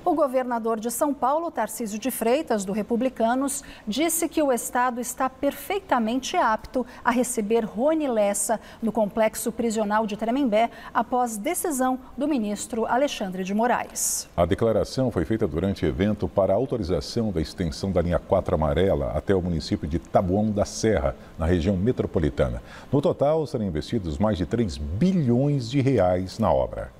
O governador de São Paulo, Tarcísio de Freitas, do Republicanos, disse que o estado está perfeitamente apto a receber Rony Lessa no complexo prisional de Tremembé após decisão do ministro Alexandre de Moraes. A declaração foi feita durante evento para a autorização da extensão da linha 4 amarela até o município de Taboão da Serra, na região metropolitana. No total, serão investidos mais de 3 bilhões de reais na obra.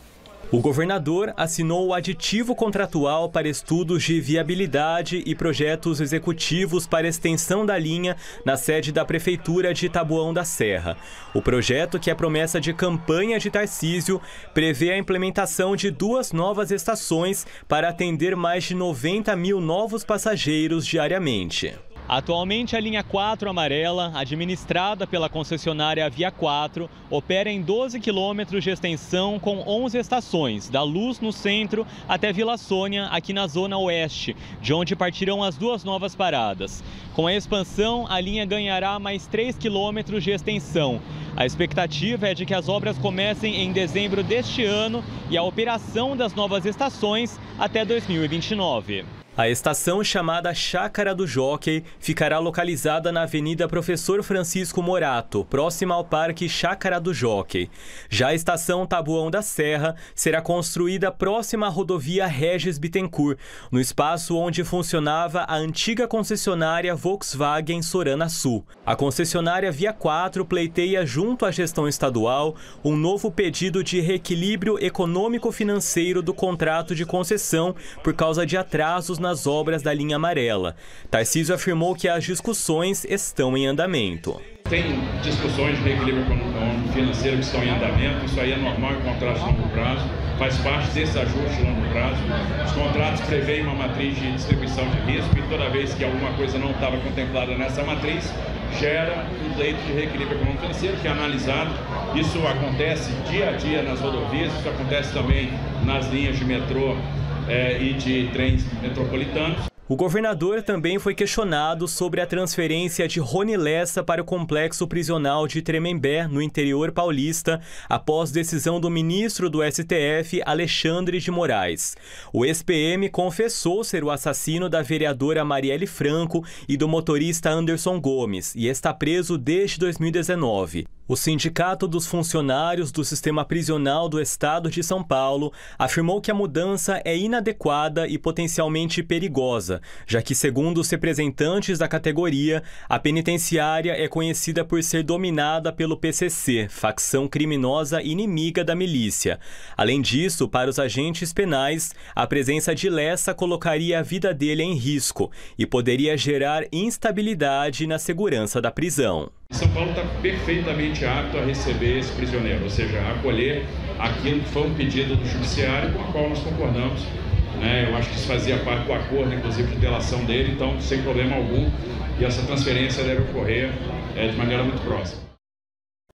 O governador assinou o aditivo contratual para estudos de viabilidade e projetos executivos para extensão da linha na sede da Prefeitura de Taboão da Serra. O projeto, que é promessa de campanha de Tarcísio, prevê a implementação de 2 novas estações para atender mais de 90 mil novos passageiros diariamente. Atualmente, a linha 4 amarela, administrada pela concessionária Via 4, opera em 12 quilômetros de extensão com 11 estações, da Luz no centro até Vila Sônia, aqui na zona oeste, de onde partirão as 2 novas paradas. Com a expansão, a linha ganhará mais 3 quilômetros de extensão. A expectativa é de que as obras comecem em dezembro deste ano e a operação das novas estações até 2029. A estação, chamada Chácara do Jockey, ficará localizada na Avenida Professor Francisco Morato, próxima ao Parque Chácara do Jockey. Já a estação Taboão da Serra será construída próxima à rodovia Regis Bittencourt, no espaço onde funcionava a antiga concessionária Volkswagen Sorana Sul. A concessionária Via 4 pleiteia junto à gestão estadual um novo pedido de reequilíbrio econômico-financeiro do contrato de concessão por causa de atrasos nas obras da linha amarela. Tarcísio afirmou que as discussões estão em andamento. Tem discussões de reequilíbrio financeiro que estão em andamento, isso aí é normal em contratos de longo prazo, faz parte desse ajuste de longo prazo. Os contratos prevêem uma matriz de distribuição de risco e toda vez que alguma coisa não estava contemplada nessa matriz, gera um pleito de reequilíbrio econômico financeiro que é analisado. Isso acontece dia a dia nas rodovias, isso acontece também nas linhas de metrô e de trens metropolitanos. O governador também foi questionado sobre a transferência de Rony Lessa para o complexo prisional de Tremembé, no interior paulista, após decisão do ministro do STF, Alexandre de Moraes. O ex-PM confessou ser o assassino da vereadora Marielle Franco e do motorista Anderson Gomes e está preso desde 2019. O Sindicato dos Funcionários do Sistema Prisional do Estado de São Paulo afirmou que a mudança é inadequada e potencialmente perigosa, já que, segundo os representantes da categoria, a penitenciária é conhecida por ser dominada pelo PCC, facção criminosa inimiga da milícia. Além disso, para os agentes penais, a presença de Lessa colocaria a vida dele em risco e poderia gerar instabilidade na segurança da prisão. São Paulo está perfeitamente apto a receber esse prisioneiro, ou seja, a acolher aquilo que foi um pedido do judiciário com o qual nós concordamos. Eu acho que isso fazia parte do acordo, inclusive, de delação dele, então, sem problema algum, e essa transferência deve ocorrer de maneira muito próxima.